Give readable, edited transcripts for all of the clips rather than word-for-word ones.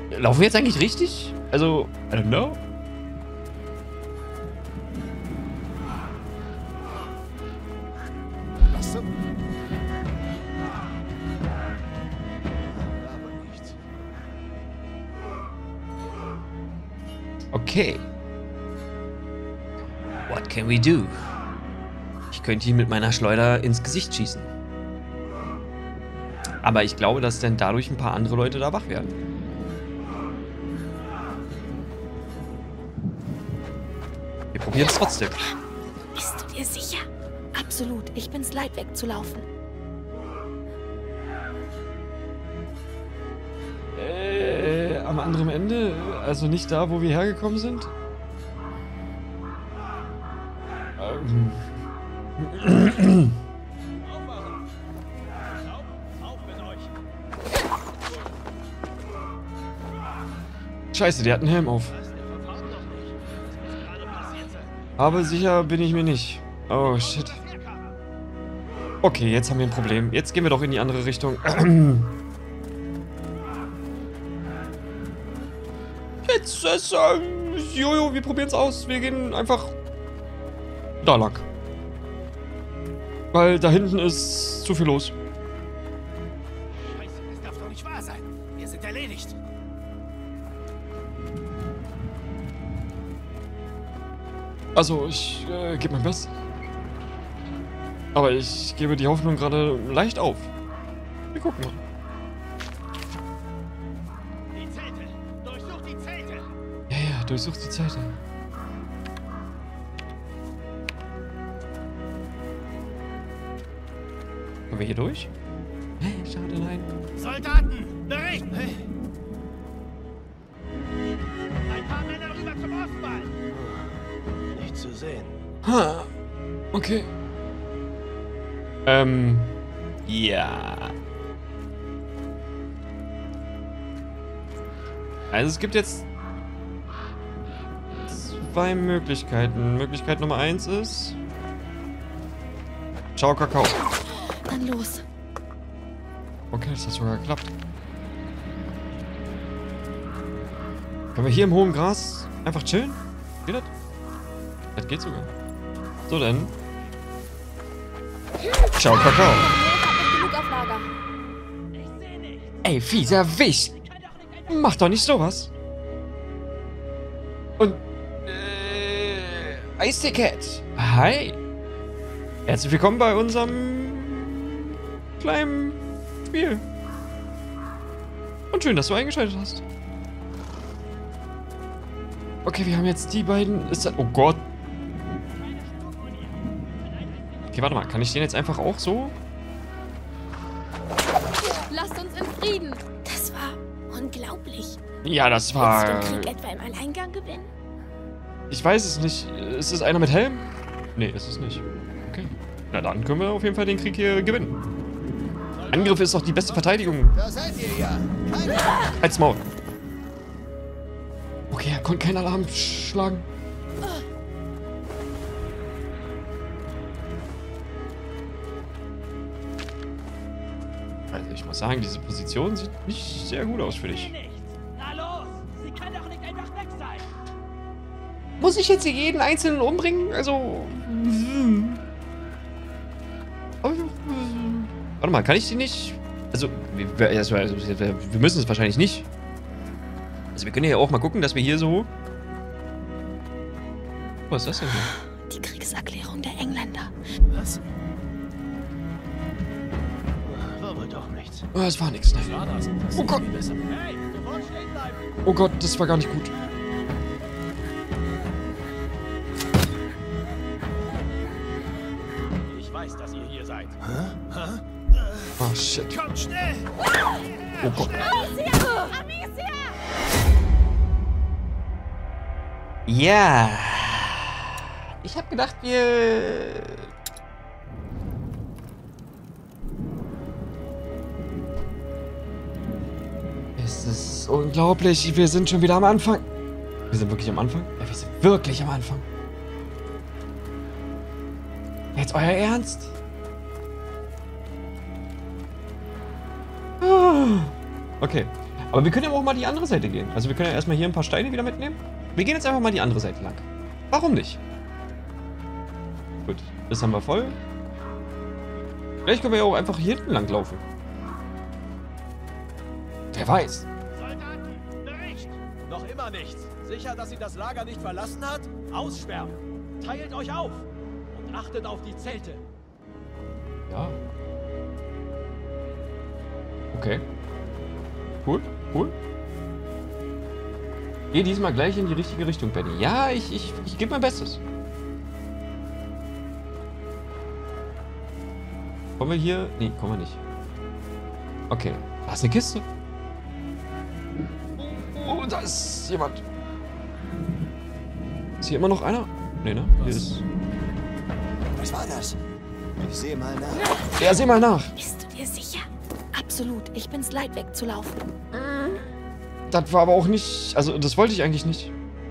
Laufen wir jetzt eigentlich richtig? Also, I don't know. Was zum... Okay. What can we do? Ich könnte ihn mit meiner Schleuder ins Gesicht schießen. Aber ich glaube, dass dann dadurch ein paar andere Leute da wach werden. Wir probieren es trotzdem. Bist du dir sicher? Absolut. Ich bin's leid, wegzulaufen. Am anderen Ende? Also nicht da, wo wir hergekommen sind? Scheiße, der hat einen Helm auf. Aber sicher bin ich mir nicht. Oh, shit. Okay, jetzt haben wir ein Problem. Jetzt gehen wir doch in die andere Richtung. Jetzt ist, Jojo, wir probieren es aus. Wir gehen einfach da lang. Weil da hinten ist zu viel los. Scheiße, das darf doch nicht wahr sein. Wir sind erledigt. Also, ich gebe mein Bestes. Aber ich gebe die Hoffnung gerade leicht auf. Wir gucken mal. Die Zelte. Durchsucht die Zelte. Ja, durchsucht die Zelte. Kommen wir hier durch? Hey, schade, nein. Soldaten, Bericht. Hey. Ein paar Männer rüber zum Ostwall. Nicht zu sehen. Ha. Okay. Ja. Also es gibt jetzt zwei Möglichkeiten. Möglichkeit Nummer 1 ist... Ciao, Kakao. Dann los. Okay, das hat sogar geklappt. Können wir hier im hohen Gras einfach chillen? Geht das? Das geht sogar. So denn. Ciao, Kakao. Ich hab nicht genug auf Lager. Ich sehe nicht. Ey, fieser Wicht. Mach doch nicht sowas. Und, Ice Cat. Hi. Herzlich willkommen bei unserem kleinen Spiel. Und schön, dass du eingeschaltet hast. Okay, wir haben jetzt die beiden... Ist das... Oh Gott. Okay, warte mal. Kann ich den jetzt einfach auch so... Lasst uns in Frieden. Das war unglaublich. Ja, das Willst du war... den Krieg etwa im Alleingang gewinnen? Ich weiß es nicht. Ist es einer mit Helm? Nee, ist es nicht. Okay. Na dann können wir auf jeden Fall den Krieg hier gewinnen. Angriff ist doch die beste Verteidigung. Da seid ihr ja. Als Maul. Okay, er konnte keinen Alarm schlagen. Also ich muss sagen, diese Position sieht nicht sehr gut aus für dich. Nichts. Na los. Sie kann doch nicht einfach weg sein. Muss ich jetzt hier jeden Einzelnen umbringen? Also... Warte mal, kann ich die nicht... Also, wir müssen es wahrscheinlich nicht. Also wir können ja auch mal gucken, dass wir hier so... Was ist das denn hier? Die Kriegserklärung der Engländer. Was? War wohl doch nichts. Oh, es war nichts, nein. War das? Oh Gott. Hey, sofort stehen bleiben. Oh Gott, das war gar nicht gut. Ich weiß, dass ihr hier seid. Oh shit. Kommt schnell. Oh Gott. Ja. Ich habe gedacht, wir... Es ist unglaublich. Wir sind schon wieder am Anfang. Wir sind wirklich am Anfang? Ja, wir sind wirklich am Anfang. Jetzt euer Ernst? Okay. Aber wir können ja auch mal die andere Seite gehen. Also wir können ja erstmal hier ein paar Steine wieder mitnehmen. Wir gehen jetzt einfach mal die andere Seite lang. Warum nicht? Gut, das haben wir voll. Vielleicht können wir ja auch einfach hier hinten lang laufen. Wer weiß. Soldaten, Bericht! Noch immer nichts. Sicher, dass sie das Lager nicht verlassen hat? Aussperren. Teilt euch auf. Und achtet auf die Zelte. Ja. Okay. Cool, cool. Geh diesmal gleich in die richtige Richtung, Benny. Ja, ich gebe mein Bestes. Kommen wir hier? Nee, kommen wir nicht. Okay. Da ist eine Kiste. Oh, da ist jemand. Ist hier immer noch einer? Nee, ne? Hier ist... Was war das? Ich sehe mal nach. Ja, seh mal nach. Bist du dir sicher? Absolut. Ich bin's leid, wegzulaufen. Das war aber auch nicht... Also, das wollte ich eigentlich nicht.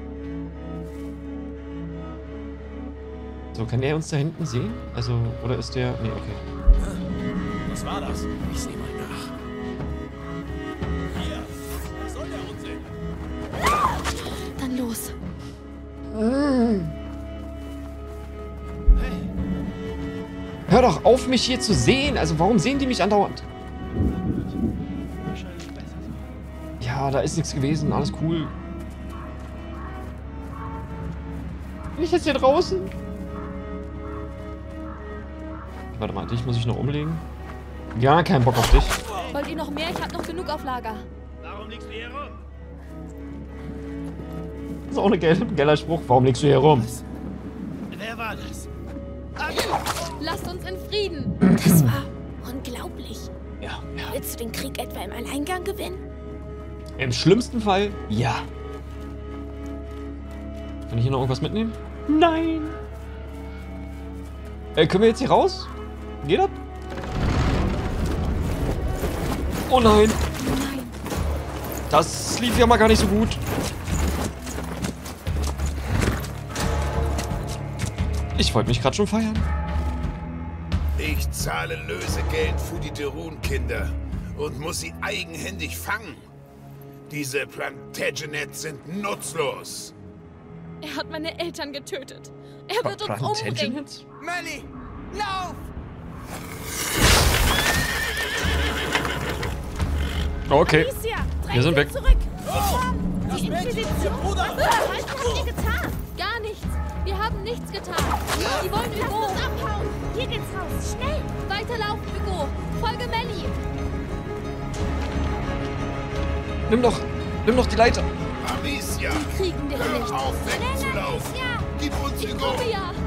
So, kann er uns da hinten sehen? Also, oder ist der... Nee, okay. Was war das? Ich sehe mal nach. Hier. Was soll der Unsinn? Dann los. Hör doch auf, mich hier zu sehen. Also, warum sehen die mich andauernd? Wahrscheinlich besser so. Ja, da ist nichts gewesen. Alles cool. Bin ich jetzt hier draußen? Warte mal, dich muss ich noch umlegen. Ja, kein Bock auf dich. Wollt ihr noch mehr? Ich hab noch genug auf Lager. Warum liegst du hier rum? Das ist auch ein geiler Spruch. Warum legst du hier rum? Wer war das? Lasst uns in Frieden. Das war unglaublich. Ja, ja. Willst du den Krieg etwa im Alleingang gewinnen? Im schlimmsten Fall, ja. Kann ich hier noch irgendwas mitnehmen? Nein. Können wir jetzt hier raus? Geht das? Oh nein. Nein. Das lief ja mal gar nicht so gut. Ich wollte mich gerade schon feiern. Ich zahle Lösegeld für die Derun-Kinder und muss sie eigenhändig fangen. Diese Plantagenets sind nutzlos. Er hat meine Eltern getötet. Er wird uns umbringen. Plantagenets? Melly, lauf! Okay, Alicia, wir sind weg. zurück. Das Die Mädchen, Inquisition. ihr Bruder! Was habt ihr getan? Gar nichts. Wir haben nichts getan. Die wollen Hugo. Abhauen. Hier geht's raus. Schnell. Weiterlaufen, Hugo. Folge Melly. Nimm doch die Leiter. Amicia, Kriegen wir hör nicht. auf wegzulaufen. Gib uns Ich Hugo. komme ja.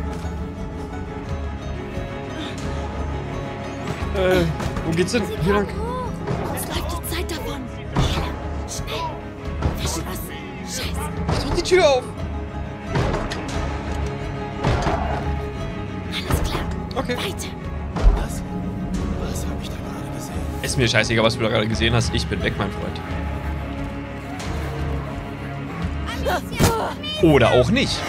Wo geht's hin? Hier lang. Hoch. Es läuft die Zeit davon. Schnell. Verschlossen. Scheiße. Mach doch die Tür auf. Alles klar. Okay. Weiter. Was habe ich da gerade gesehen? Ist mir scheißegal, was du da gerade gesehen hast. Ich bin weg, mein Freund. Oder auch nicht.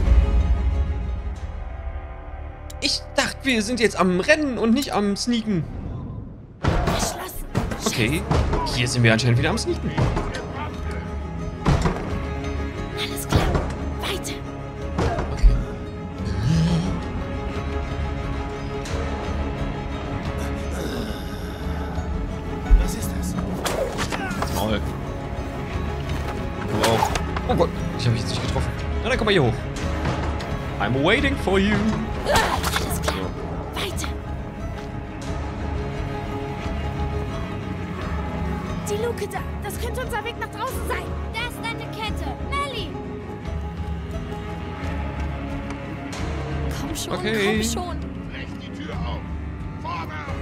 Ich dachte, wir sind jetzt am Rennen und nicht am Sneaken. Verschlossen. Okay, hier sind wir anscheinend wieder am Sneaken. Alles klar. Weiter. Okay. Was ist das? Maul. Wow. Oh Gott, ich habe mich jetzt nicht getroffen. Na, dann komm mal hier hoch. I'm waiting for you. Alles klar. Weiter. Die Luke da. Das könnte unser Weg nach draußen sein. Da ist eine Kette. Melly. Komm schon, Okay. komm schon. Brech die Tür auf. Vorwärts.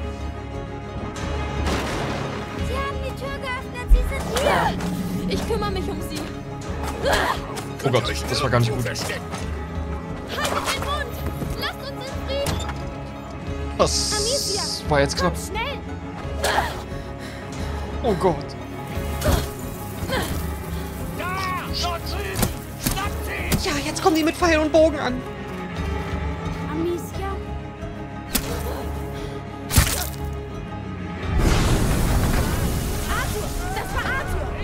Sie haben die Tür geöffnet. Sie sind hier. Ich kümmere mich um sie. Oh Gott, das war gar nicht gut. Verstecken. Haltet den Mund. Lasst uns in Frieden. Das Amicia, war jetzt knapp. Schnell. Oh Gott. Da! Dort drüben! Schnappt sie! Ja, jetzt kommen die mit Pfeil und Bogen an. Amicia. Arthur, das war Arthur.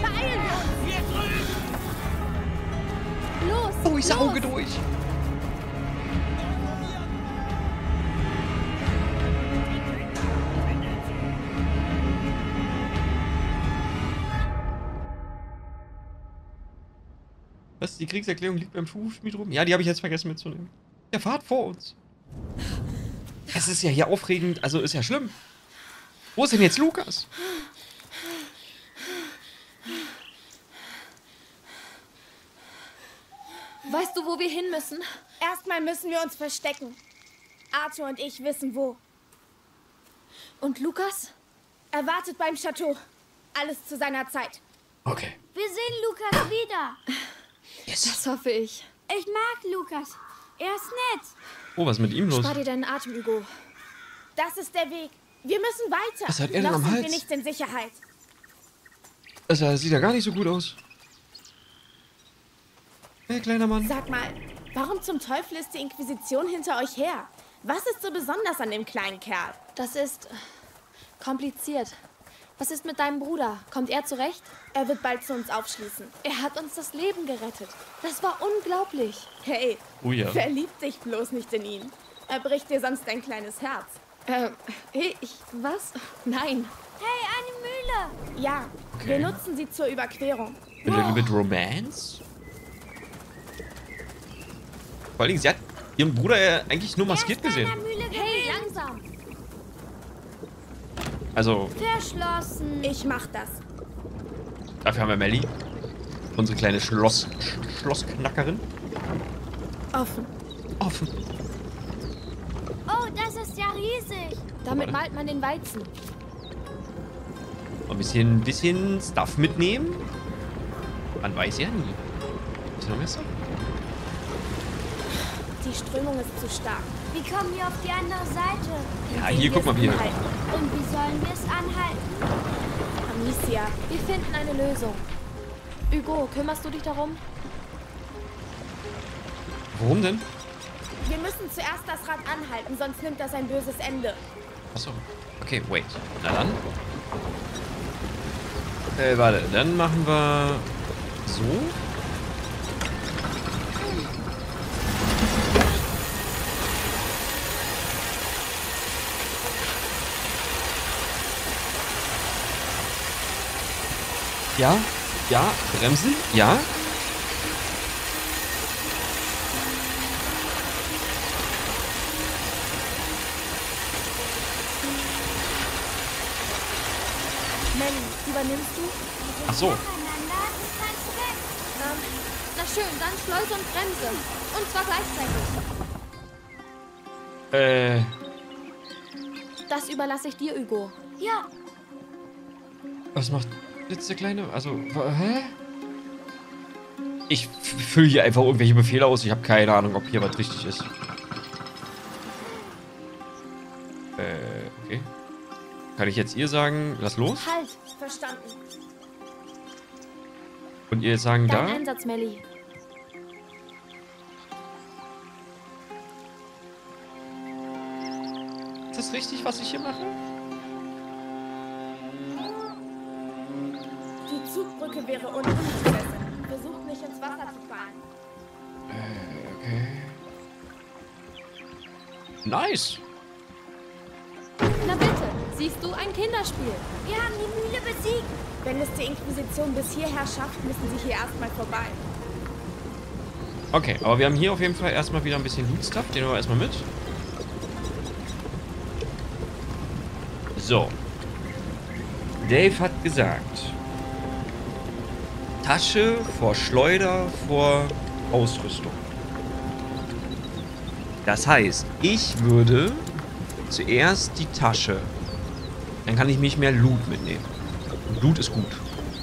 durchs Auge durch. Was? Die Kriegserklärung liegt beim Schulschmied rum? Ja, die habe ich jetzt vergessen mitzunehmen. Der fahrt vor uns. Es ist ja hier aufregend, also ist ja schlimm. Wo ist denn jetzt Lukas? Weißt du, wo wir hin müssen? Erstmal müssen wir uns verstecken. Arthur und ich wissen wo. Und Lukas? Er wartet beim Chateau. Alles zu seiner Zeit. Okay. Wir sehen Lukas wieder. Das hoffe ich. Ich mag Lukas. Er ist nett. Oh, was ist mit ihm los? Spar dir deinen Atem, Hugo. Das ist der Weg. Wir müssen weiter. Was hat er denn Noch am sind Hals? wir nicht in Sicherheit. Also, das sieht ja gar nicht so gut aus. Hey, kleiner Mann. Sag mal, warum zum Teufel ist die Inquisition hinter euch her? Was ist so besonders an dem kleinen Kerl? Das ist kompliziert. Was ist mit deinem Bruder? Kommt er zurecht? Er wird bald zu uns aufschließen. Er hat uns das Leben gerettet. Das war unglaublich. Hey, Oh ja. verlieb dich bloß nicht in ihn. Er bricht dir sonst dein kleines Herz. Was? Nein. Hey, eine Mühle. Ja, wir nutzen sie zur Überquerung. A little bit romance? Vor allen Dingen, sie hat ihren Bruder ja eigentlich nur maskiert gesehen. Mühle Hey, langsam. Also, verschlossen. Ich mach das. dafür haben wir Melly. Unsere kleine Schlossknackerin. Offen. Offen. Oh, das ist ja riesig. Damit malt man den Weizen. Ein bisschen Stuff mitnehmen. Man weiß ja nie. Ist noch mehr Stuff? Die Strömung ist zu stark. Wie kommen wir auf die andere Seite? Ja, hier, guck mal, hier. Und wie sollen wir es anhalten? Amicia, Wir finden eine Lösung. Hugo, kümmerst du dich darum? Warum denn? wir müssen zuerst das Rad anhalten, sonst nimmt das ein böses Ende. Achso. Okay, wait. Na dann. Warte, dann machen wir so. Ja, ja, bremsen, ja. Melly, übernimmst du? Ach so. Nacheinander, das kannst du weg. Na schön, dann Schleuse und Bremse. Und zwar gleichzeitig. Das überlasse ich dir, Hugo. Ja, Was macht jetzt der Kleine? Also, hä? Ich fülle hier einfach irgendwelche Befehle aus. Ich habe keine Ahnung, ob hier was richtig ist. Okay. Kann ich jetzt ihr sagen, lass los? Halt, verstanden. Und ihr jetzt sagen, Dein da? Einsatz, Melly. Ist das richtig, was ich hier mache? Die Zugbrücke wäre unten nicht besser. Versucht nicht ins Wasser zu fallen. Okay. Nice. Na bitte, siehst du ein Kinderspiel? wir haben die Mühle besiegt. Wenn es die Inquisition bis hierher schafft, müssen sie hier erstmal vorbei. Okay, aber wir haben hier auf jeden Fall erstmal wieder ein bisschen Loot-Stuff. Den nehmen wir erstmal mit. So. Dave hat gesagt, Tasche vor Schleuder vor Ausrüstung. Das heißt, ich würde zuerst die Tasche. Dann kann ich mich mehr Loot mitnehmen. Und Loot ist gut.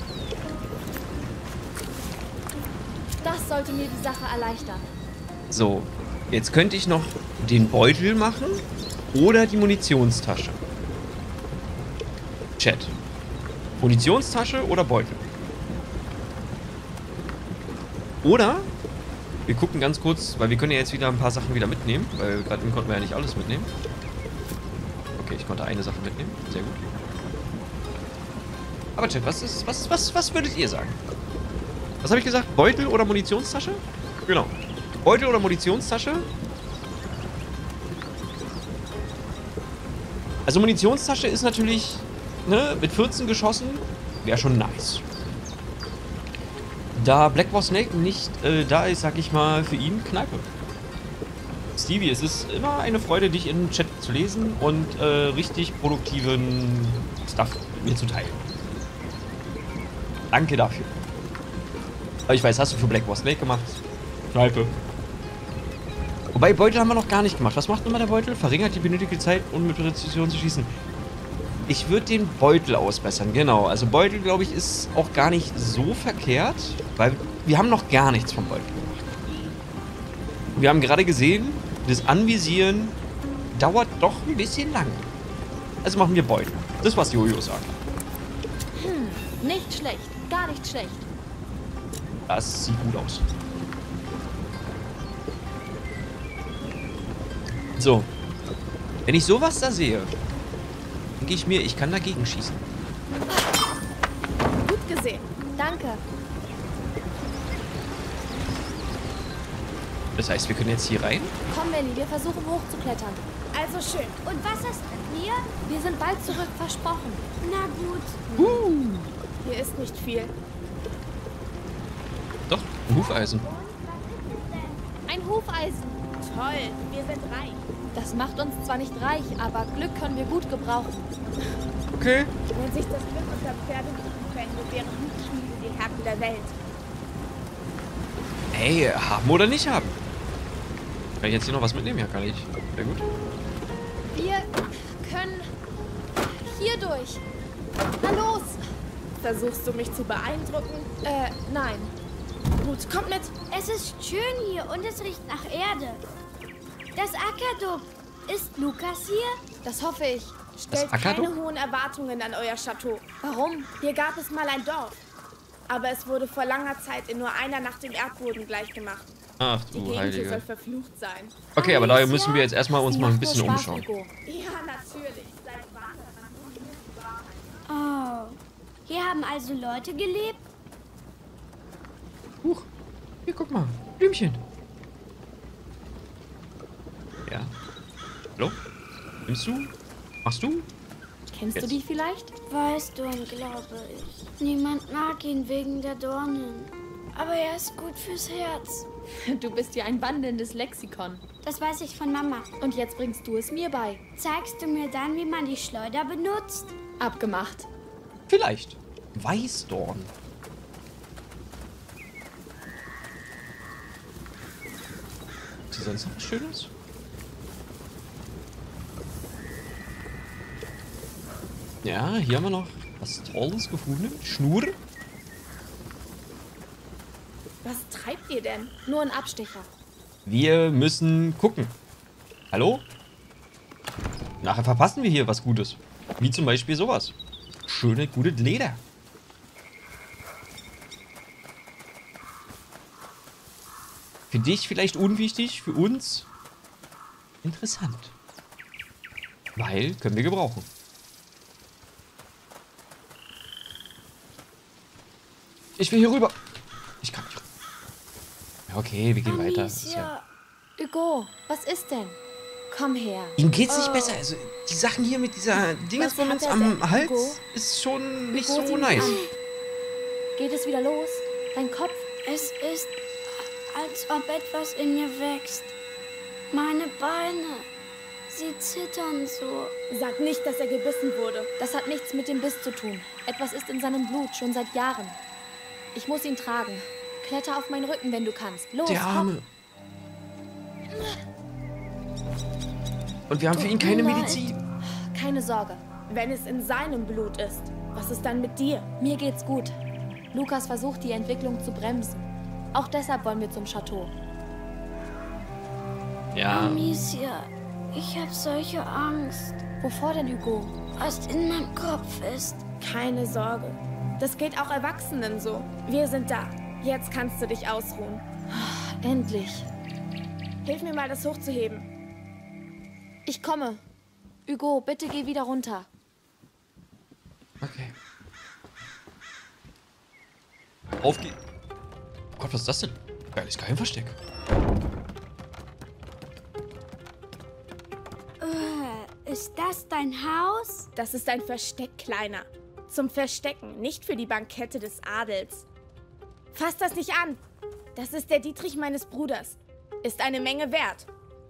Das sollte mir die Sache erleichtern. So, jetzt könnte ich noch den Beutel machen oder die Munitionstasche. Chat. Munitionstasche oder Beutel? Oder wir gucken ganz kurz, weil wir können ja jetzt wieder ein paar Sachen wieder mitnehmen, weil gerade konnten wir ja nicht alles mitnehmen. Okay, ich konnte eine Sache mitnehmen. Sehr gut. Aber Chat, was würdet ihr sagen? Was habe ich gesagt? Beutel oder Munitionstasche? Genau. Beutel oder Munitionstasche? Also Munitionstasche ist natürlich, ne, mit 14 geschossen, wäre schon nice. Da Black War Snake nicht da ist, sag ich mal, für ihn Kneipe. Stevie, es ist immer eine Freude, dich im Chat zu lesen und richtig produktiven Stuff mit mir zu teilen. Danke dafür. Aber ich weiß, hast du für Black War Snake gemacht? Kneipe. Wobei, Beutel haben wir noch gar nicht gemacht. Was macht nochmal der Beutel? Verringert die benötigte Zeit, um mit Präzision zu schießen. Ich würde den Beutel ausbessern, genau. Also Beutel, glaube ich, ist auch gar nicht so verkehrt, weil wir haben noch gar nichts vom Beutel gemacht. Wir haben gerade gesehen, das Anvisieren dauert doch ein bisschen lang. Also machen wir Beutel. Das, was Jojo sagt. Nicht schlecht. Gar nicht schlecht. Das sieht gut aus. So. Wenn ich sowas da sehe, denke ich mir, ich kann dagegen schießen. Gut gesehen. Danke. Das heißt, wir können jetzt hier rein? Komm, Melli, wir versuchen hochzuklettern. Also schön. Und was ist mit mir? Wir sind bald zurück, versprochen. Na gut. Hier ist nicht viel. Doch, ein Hufeisen. Ein Hufeisen. Toll, wir sind reich. Das macht uns zwar nicht reich, aber Glück können wir gut gebrauchen. Okay. Wenn sich das Glück unter Pferdehufen fände, wären Hufschmiede die Herren der Welt. Ey, haben oder nicht haben? Kann ich jetzt hier noch was mitnehmen? Ja, kann ich. Sehr gut. Wir können hier durch. Na los. Versuchst du mich zu beeindrucken? Nein. Gut, kommt mit. Es ist schön hier und es riecht nach Erde. Das Ackerduck. Ist Lukas hier? Das hoffe ich. Stellt keine hohen Erwartungen an euer Chateau. Warum? Hier gab es mal ein Dorf. Aber es wurde vor langer Zeit in nur einer Nacht dem Erdboden gleichgemacht. Ach Die du Gegend hier soll Heilige. verflucht sein. Okay, aber daher müssen wir jetzt erstmal uns Sie mal ein macht bisschen nur Spaß, umschauen. Hugo. Ja, natürlich. Seid wahrer. Oh. Hier haben also Leute gelebt? Huch. Hier, guck mal. Blümchen. Ja. Hallo? Nimmst du? Machst du? Kennst du Jetzt. die vielleicht? Weißt du, glaube ich. Niemand mag ihn wegen der Dornen. Aber er ist gut fürs Herz. Du bist ja ein wandelndes Lexikon. Das weiß ich von Mama. Und jetzt bringst du es mir bei. Zeigst du mir dann, wie man die Schleuder benutzt? Abgemacht. Vielleicht. Weißdorn. Ist hier sonst noch was Schönes? Ja, hier haben wir noch was Tolles gefunden. Schnur. Was treibt ihr denn? Nur ein Abstecher. Wir müssen gucken. Hallo? Nachher verpassen wir hier was Gutes. Wie zum Beispiel sowas. Schöne, gute Leder. Für dich vielleicht unwichtig, für uns interessant. Weil können wir gebrauchen. Ich will hier rüber. Ich kann nicht. Ja, okay, wir gehen weiter. Das ist ja... Hugo, was ist denn? Komm her. Ihm geht's nicht besser. Also, die Sachen hier mit dieser Dingsbums hat er am denn, Hals Hugo? ist schon nicht Hugo, sieh so mich nice. an. Geht es wieder los? Dein Kopf? Es ist, als ob etwas in mir wächst. Meine Beine, sie zittern so. Sag nicht, dass er gebissen wurde. Das hat nichts mit dem Biss zu tun. Etwas ist in seinem Blut, schon seit Jahren. Ich muss ihn tragen. Kletter auf meinen Rücken, wenn du kannst. Los, Der hopp. Arme. Und wir haben für ihn keine Medizin. Keine Sorge. Wenn es in seinem Blut ist, was ist dann mit dir? Mir geht's gut. Lukas versucht, die Entwicklung zu bremsen. Auch deshalb wollen wir zum Chateau. Ja. Amicia, ich habe solche Angst, Wovor denn, Hugo? was in meinem Kopf ist. Keine Sorge. Das geht auch Erwachsenen so. Wir sind da. Jetzt kannst du dich ausruhen. Endlich. Hilf mir mal, das hochzuheben. Ich komme. Hugo, bitte geh wieder runter. Okay. Auf geht's. Oh Gott, was ist das denn? Geiles Geheimversteck. Ist das dein Haus? Das ist ein Versteck, Kleiner. Zum Verstecken, nicht für die Bankette des Adels. Fass das nicht an. Das ist der Dietrich meines Bruders. Ist eine Menge wert.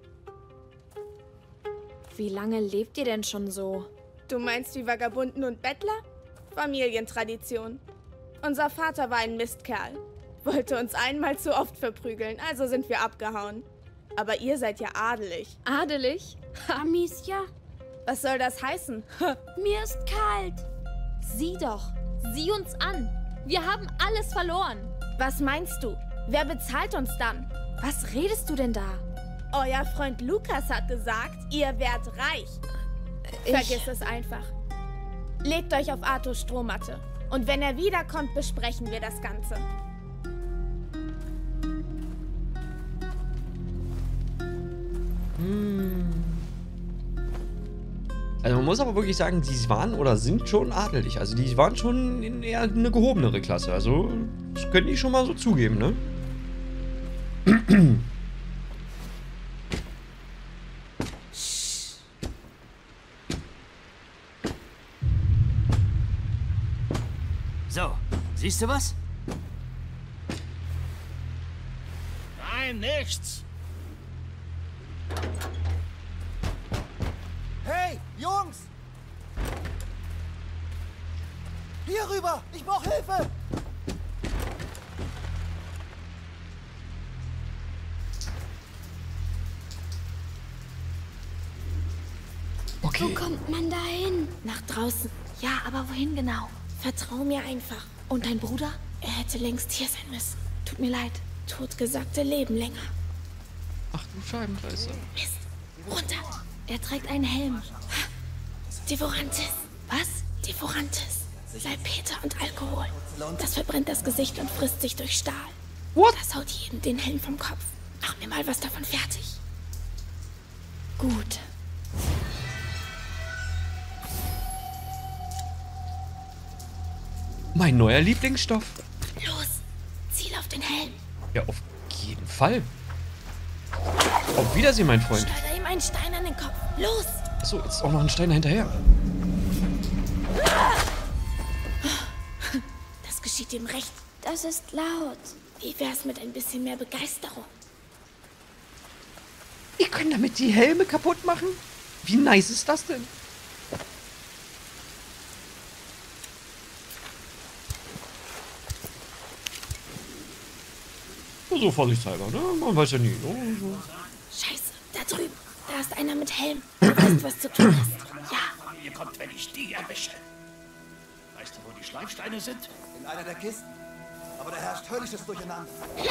Wie lange lebt ihr denn schon so? Du meinst wie Vagabunden und Bettler? Familientradition. Unser Vater war ein Mistkerl. Wollte uns einmal zu oft verprügeln, also sind wir abgehauen. Aber ihr seid ja adelig. Adelig? Amicia, Was soll das heißen? mir ist kalt. Sieh doch. Sieh uns an. Wir haben alles verloren. Was meinst du? Wer bezahlt uns dann? Was redest du denn da? Euer Freund Lukas hat gesagt, ihr werdet reich. Vergiss es einfach. Legt euch auf Arthurs Strohmatte. Und wenn er wiederkommt, besprechen wir das Ganze. Also man muss aber wirklich sagen, die waren oder sind schon adelig. Also die waren schon in eher eine gehobenere Klasse. Also das können die schon mal so zugeben, ne? So, siehst du was? Nein, nichts. Hey, Jungs! Hier rüber! Ich brauche Hilfe! Wo kommt man da hin? Nach draußen. Ja, aber wohin genau? Vertrau mir einfach. Und dein Bruder? Er hätte längst hier sein müssen. Tut mir leid. Totgesagte leben länger. Ach du Scheibenkleister. Mist. Runter. Er trägt einen Helm. Devorantis. Was? Devorantis. Salpeter und Alkohol. Das verbrennt das Gesicht und frisst sich durch Stahl. What? Das haut jedem den Helm vom Kopf. Mach mir mal was davon fertig. Gut. Mein neuer Lieblingsstoff. Los. Ziel auf den Helm. Ja, auf jeden Fall. Auf Wiedersehen, mein Freund. Schleuder ihm einen Stein an den Kopf. Los. Achso, jetzt ist auch noch ein Stein hinterher. Das geschieht ihm recht. Das ist laut. Wie wär's mit ein bisschen mehr Begeisterung? Wir können damit die Helme kaputt machen? Wie nice ist das denn? So vorsichtshalber, ne? Man weiß ja nie. Ne? So. Scheiße, da drüben. Da ist einer mit Helm. Du weißt, was zu tun ist. Ja. Ihr kommt, wenn ich die erwische. Weißt du, wo die Schleifsteine sind? In einer der Kisten. Aber da herrscht höllisches Durcheinander.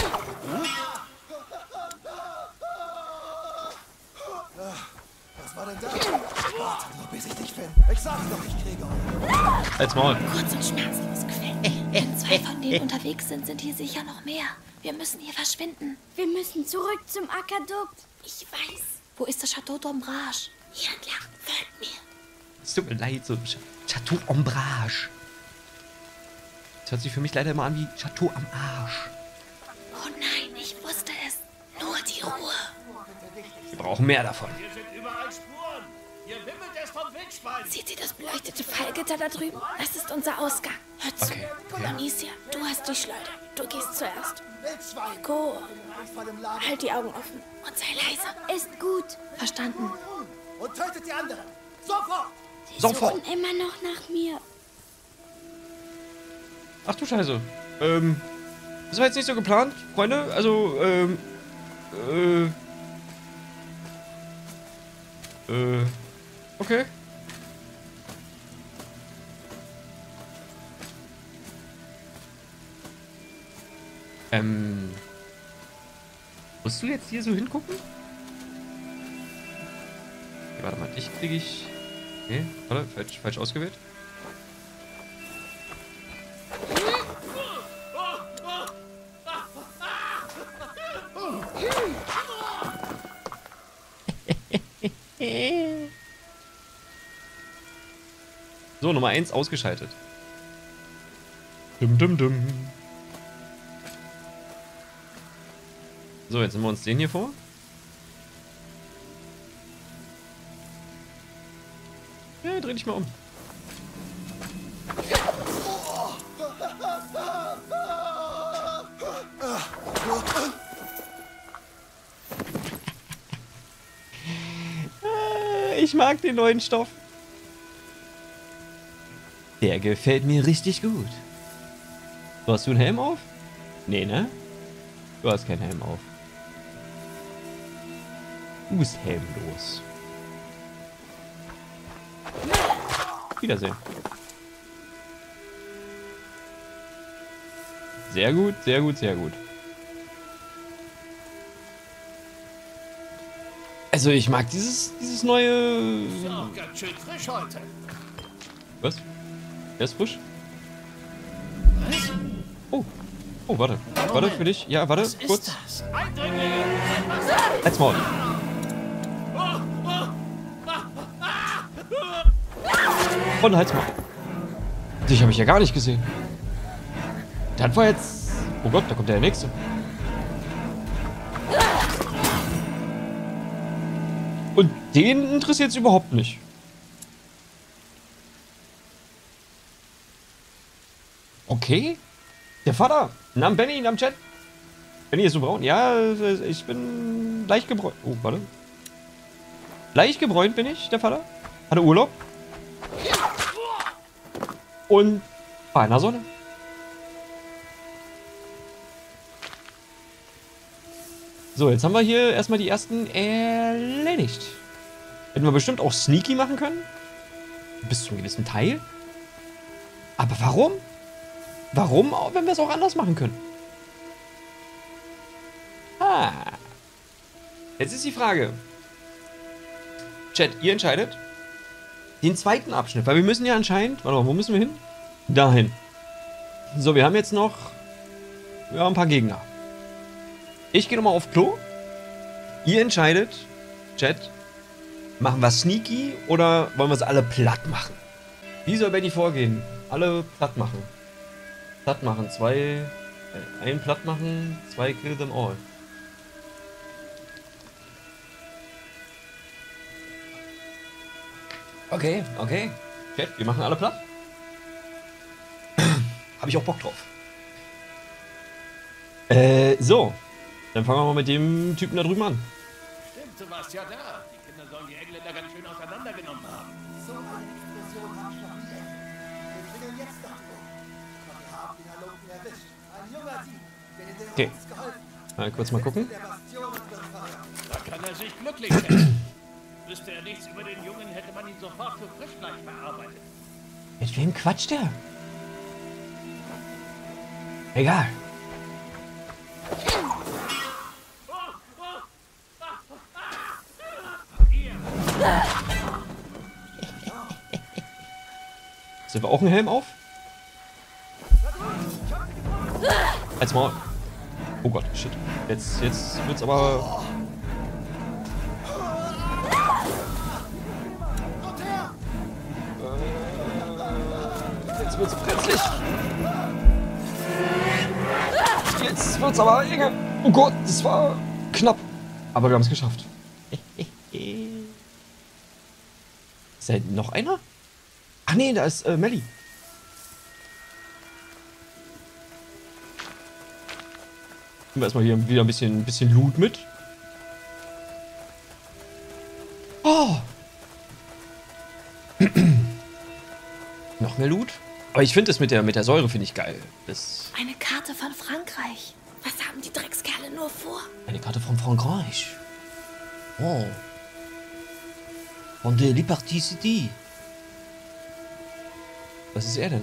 Was war denn da? Warte nur, bis ich dich finde. Ich sag's doch, ich kriege euch. Als Maul. Kurz und schmerzlos gefällt mir. Wenn 2 von denen unterwegs sind, sind hier sicher noch mehr. Wir müssen hier verschwinden. Wir müssen zurück zum Aquädukt. Ich weiß. Wo ist das Chateau d'Ombrage? Hier entlang. Folgt mir. Es tut mir leid, so Chateau Ombrage. Das hört sich für mich leider immer an wie Chateau am Arsch. Oh nein, ich wusste es. Nur die Ruhe. Wir brauchen mehr davon. Hier sind überall Spuren. Hier wimmelt es von Wildschweinen. Seht ihr das beleuchtete Fallgitter da drüben? Das ist unser Ausgang. Hör zu. Okay. Amicia, du hast die Schleuder. Du gehst zuerst. Wildschwein! Go. Vor dem Lager. Halt die Augen offen und sei leise. Ist gut. Verstanden. Und tötet die anderen! Sofort! Sie Sofort. suchen immer noch nach mir. Ach du Scheiße. Das war jetzt nicht so geplant, Freunde. Also, okay. Musst du jetzt hier so hingucken? Okay, warte mal, dich kriege ich... Nee, warte, falsch ausgewählt. So, Nummer 1 ausgeschaltet. Dum dum dum. So, jetzt nehmen wir uns den hier vor. Ja, dreh dich mal um. Ich mag den neuen Stoff. Der gefällt mir richtig gut. So, hast du einen Helm auf? Nee, ne? Du hast keinen Helm auf. Du bist helmlos. Wiedersehen. Sehr gut, sehr gut, sehr gut. Also ich mag dieses neue... So, ganz schön frisch heute. Was? Der ist frisch? Was? Oh. Oh, warte. Warte für dich. Ja, warte, kurz. Das? Eindringlinge! Halt's Maul. Und halt's Maul. Dich habe ich ja gar nicht gesehen. Das war jetzt... Oh Gott, da kommt der nächste. Und den interessiert es überhaupt nicht. Okay. Der Vater. Namen Benny, Namen Chat. Benny, ist du braun? Ja, ich bin leicht gebräunt. Oh, warte. Leicht gebräunt bin ich, der Vater. Hatte Urlaub. Und war in der Sonne. So, jetzt haben wir hier erstmal die ersten erledigt. Hätten wir bestimmt auch sneaky machen können. Bis zu einem gewissen Teil. Aber warum? Warum, wenn wir es auch anders machen können? Ah. Jetzt ist die Frage. Chat, ihr entscheidet. Den zweiten Abschnitt, weil wir müssen ja anscheinend... Warte mal, wo müssen wir hin? Dahin. So, wir haben jetzt noch... Ja, ein paar Gegner. Ich gehe nochmal auf Klo. Ihr entscheidet, Chat, machen wir sneaky oder wollen wir es alle platt machen? Wie soll Benny vorgehen? Alle platt machen. Platt machen, einen platt machen, 2 kill them all. Okay, okay. Chat, wir machen alle platt. Habe ich auch Bock drauf. So. Dann fangen wir mal mit dem Typen da drüben an. Stimmt, du warst ja da. Die Kinder sollen die Engländer ganz schön auseinandergenommen haben. So eine Explosion hat schon wieder. Wir klingeln jetzt nach Rom. Und wir haben den Halunken erwischt. Ein junger Dieb, der in der Okay. uns geholfen hat. Mal kurz mal gucken. Der Bastion und Befreier. Da kann er sich glücklich schätzen. Wüsste er nichts über den Jungen, hätte man ihn sofort für Frischfleisch verarbeitet. Mit wem quatscht der? Egal. Sind wir auch einen Helm auf? Als mal. Oh Gott, shit. Jetzt wird's aber. Jetzt wird's brenzlig. Jetzt wird's aber enge. Oh Gott, das war knapp. Aber wir haben es geschafft. Ist da noch einer? Ach nee, da ist Melly. Nehmen wir erstmal hier wieder ein bisschen Loot mit. Oh! Noch mehr Loot? Aber ich finde es mit der Säure finde ich geil. Das Eine Karte von Frankreich. Was haben die Dreckskerle nur vor? eine Karte von Frankreich. Oh. Von der Liberty City. Was ist er denn?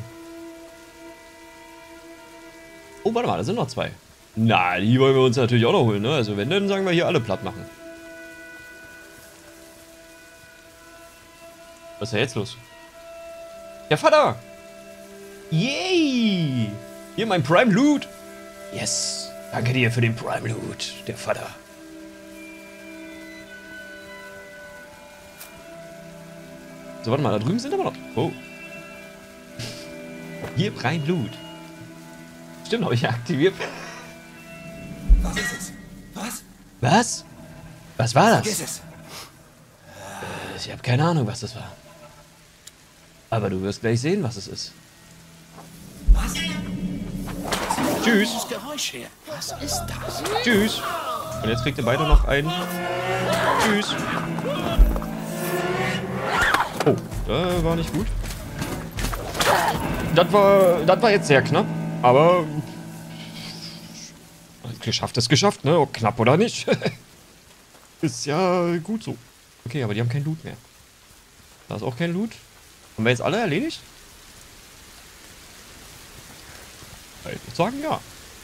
Oh, warte mal, da sind noch 2. Na, die wollen wir uns natürlich auch noch holen, ne? Also wenn, dann sagen wir hier alle platt machen. Was ist da jetzt los? Der Vater! Yay! Hier mein Prime Loot! Yes! Danke dir für den Prime Loot, der Vater. So, warte mal, da drüben sind aber noch... Oh. Hier Prime Loot. Stimmt, habe ich ja aktiviert. Was ist es? Was? Was? Was war Vergiss das? es. Ich habe keine Ahnung, was das war. Aber du wirst gleich sehen, was es ist. Was? Tschüss. Das Geräusch her. Was ist das? Tschüss. Und jetzt kriegt ihr beide noch einen. Tschüss. Oh, das war nicht gut. Das war jetzt sehr knapp. Aber geschafft ist geschafft, ne? Ob knapp oder nicht. Ist ja gut so. Okay, aber die haben kein Loot mehr. Da ist auch kein Loot. Haben wir jetzt alle erledigt? Ich würde sagen, ja.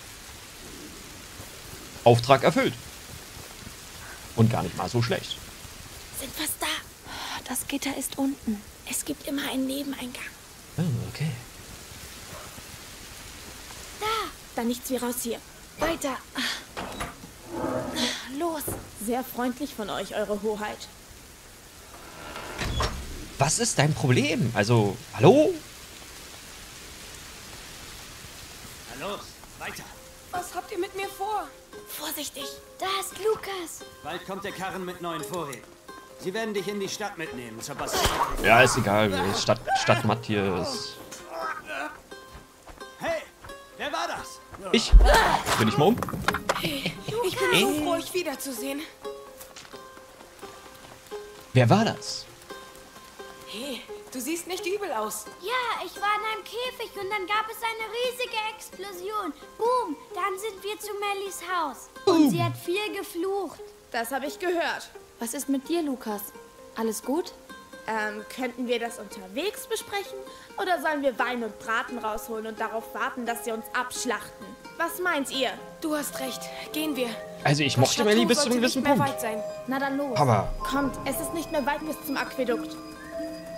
Auftrag erfüllt. Und gar nicht mal so schlecht. Sind fast da. Das Gitter ist unten. Es gibt immer einen Nebeneingang. Oh, okay. Da. Dann nichts wie raus hier. Weiter. Los. Sehr freundlich von euch, Eure Hoheit. Was ist dein Problem? Also, hallo? Na los, weiter. Was habt ihr mit mir vor? Vorsichtig. Da ist Lukas. Bald kommt der Karren mit neuen Vorräten. Sie werden dich in die Stadt mitnehmen, Sebastian. Ja, ist egal. Stadt Matt hier ist... Hey, wer war das? Ich. Bin ich mal um? Ich bin so froh, euch wiederzusehen. Wer war das? Hey, du siehst nicht übel aus. Ja, ich war in einem Käfig und dann gab es eine riesige Explosion. Boom, dann sind wir zu Mellies Haus. Und sie hat viel geflucht. Das habe ich gehört. Was ist mit dir, Lukas? Alles gut? Könnten wir das unterwegs besprechen? Oder sollen wir Wein und Braten rausholen und darauf warten, dass sie uns abschlachten? Was meint ihr? Du hast recht. Gehen wir. Also ich mochte Melly bis zu einem gewissen Punkt. Sein. Na dann los. Aber Kommt, es ist nicht mehr weit bis zum Aquädukt.